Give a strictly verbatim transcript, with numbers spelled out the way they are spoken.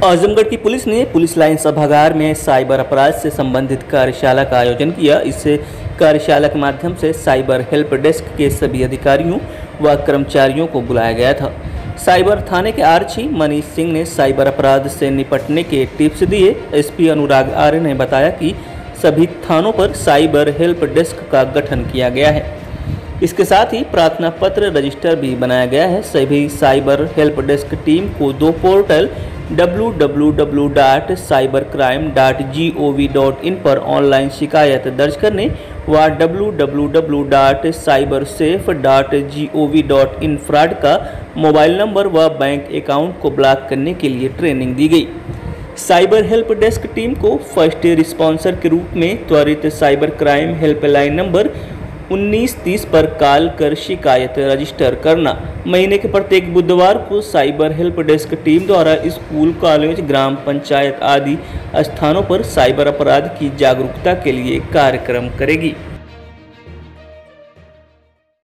आजमगढ़ की पुलिस ने police line सभागार में साइबर अपराध से संबंधित कार्यशाला का आयोजन किया। इस कार्यशाला के माध्यम से साइबर हेल्प डेस्क के सभी अधिकारियों व कर्मचारियों को बुलाया गया था। साइबर थाने के आरक्षी मनीष सिंह ने साइबर अपराध से निपटने के टिप्स दिए। एसपी अनुराग आर्य ने बताया कि सभी थानों पर साइबर हेल्प डेस्क का गठन किया गया है। इसके साथ ही प्रार्थना पत्र रजिस्टर भी बनाया गया है। सभी साइबर हेल्प डेस्क टीम को दो portal W W W dot cyber crime dot G O V dot in पर ऑनलाइन शिकायत दर्ज करने व W W W dot cyber safe dot G O V dot in fraud का mobile number व bank account को block करने के लिए ट्रेनिंग दी गई। साइबर हेल्प डेस्क टीम को फर्स्ट रिस्पॉन्सर के रूप में त्वरित साइबर क्राइम हेल्पलाइन नंबर उन्नीस तीस पर कॉल कर शिकायत रजिस्टर करना। महीने के प्रत्येक बुधवार को साइबर हेल्प डेस्क टीम द्वारा स्कूल, कॉलेज, ग्राम पंचायत आदि स्थानों पर साइबर अपराध की जागरूकता के लिए कार्यक्रम करेगी।